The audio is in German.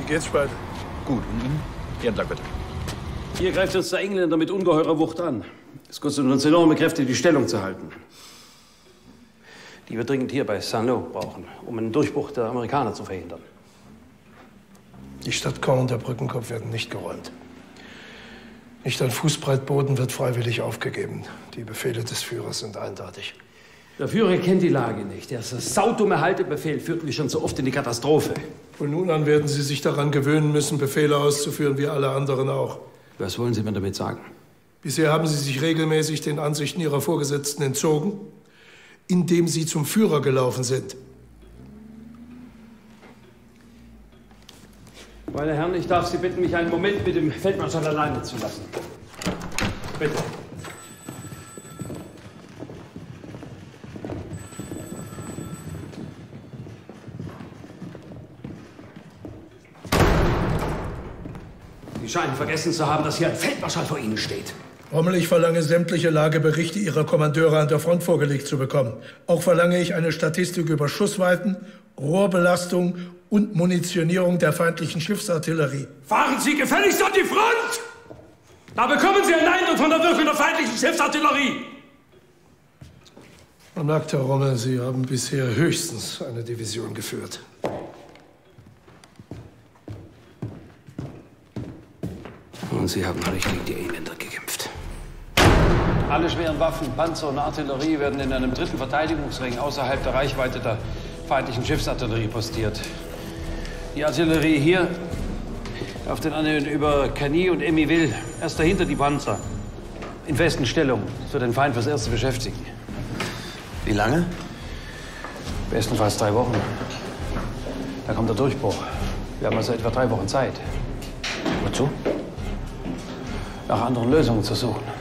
geht's, Speidel? Gut, und Ihnen? Ihren Dank, bitte. Hier greift uns der Engländer mit ungeheurer Wucht an. Es kostet uns enorme Kräfte, die Stellung zu halten. Die wir dringend hier bei Saint-Lô brauchen, um einen Durchbruch der Amerikaner zu verhindern. Die Stadt Caen und der Brückenkopf werden nicht geräumt. Nicht ein Fußbreit Boden wird freiwillig aufgegeben. Die Befehle des Führers sind eindeutig. Der Führer kennt die Lage nicht. Der saudumme Haltebefehl führt mich schon so oft in die Katastrophe. Von nun an werden Sie sich daran gewöhnen müssen, Befehle auszuführen, wie alle anderen auch. Was wollen Sie mir damit sagen? Bisher haben Sie sich regelmäßig den Ansichten Ihrer Vorgesetzten entzogen, indem Sie zum Führer gelaufen sind. Meine Herren, ich darf Sie bitten, mich einen Moment mit dem Feldmarschall alleine zu lassen. Bitte. Sie scheinen vergessen zu haben, dass hier ein Feldmarschall vor Ihnen steht. Rommel, ich verlange sämtliche Lageberichte Ihrer Kommandeure an der Front vorgelegt zu bekommen. Auch verlange ich eine Statistik über Schussweiten, Rohrbelastung und Munitionierung der feindlichen Schiffsartillerie. Fahren Sie gefälligst an die Front! Da bekommen Sie einen Eindruck von der Wirkung der feindlichen Schiffsartillerie! Man merkt, Herr Rommel, Sie haben bisher höchstens eine Division geführt. Und Sie haben noch nicht gegen die Engländer gekämpft. Alle schweren Waffen, Panzer und Artillerie werden in einem dritten Verteidigungsring außerhalb der Reichweite der feindlichen Schiffsartillerie postiert. Die Artillerie hier auf den Anhöhen über Cagny und Emiville, erst dahinter die Panzer. In festen Stellungen, für den Feind fürs Erste beschäftigen. Wie lange? Bestenfalls 3 Wochen. Da kommt der Durchbruch. Wir haben also etwa 3 Wochen Zeit. Wozu? Nach anderen Lösungen zu suchen.